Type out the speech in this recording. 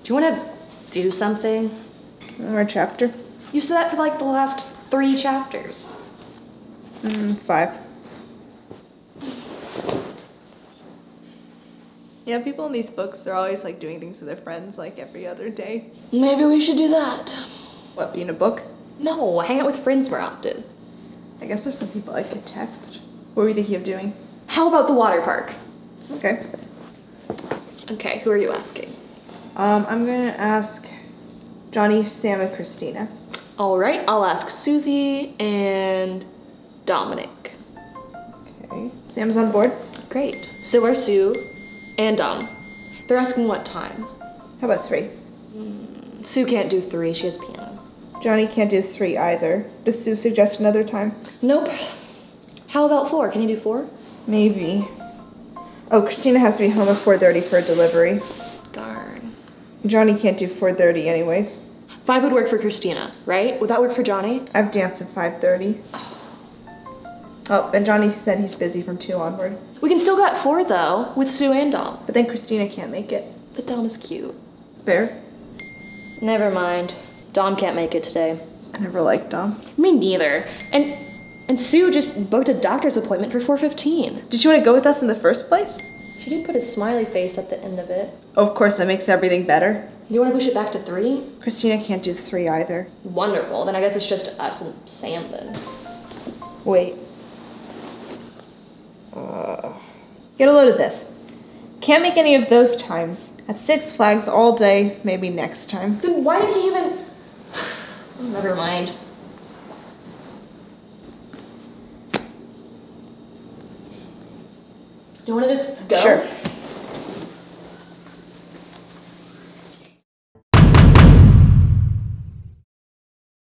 Do you want to do something? Or a chapter? You said that for like the last 3 chapters. 5. Yeah, people in these books, they're always like doing things with their friends like every other day. Maybe we should do that. What, be in a book? No, hang out with friends more often. I guess there's some people I could text. What were you thinking of doing? How about the water park? Okay. Okay, who are you asking? I'm gonna ask Johnny, Sam, and Christina. All right, I'll ask Susie and Dominic. Okay. Sam's on board? Great. So are Sue and Dom. They're asking what time. How about 3? Sue can't do 3, she has piano. Johnny can't do 3 either. Does Sue suggest another time? Nope. How about 4? Can you do 4? Maybe. Oh, Christina has to be home at 4:30 for a delivery. Darn. Johnny can't do 4:30 anyways. 5 would work for Christina, right? Would that work for Johnny? I have dance at 5:30. Oh, and Johnny said he's busy from 2 onward. We can still go at 4 though, with Sue and Dom. But then Christina can't make it. But Dom is cute. Fair? Never mind. Dom can't make it today. I never liked Dom. Me neither. And Sue just booked a doctor's appointment for 4:15. Did you want to go with us in the first place? She did put a smiley face at the end of it. Oh, of course, that makes everything better. Do you want to push it back to 3? Christina can't do 3 either. Wonderful. Then I guess it's just us and Sam then. Wait. Get a load of this. Can't make any of those times. At Six Flags all day, maybe next time. Then why did he even... Oh, never mind. Do you want to just go? Sure.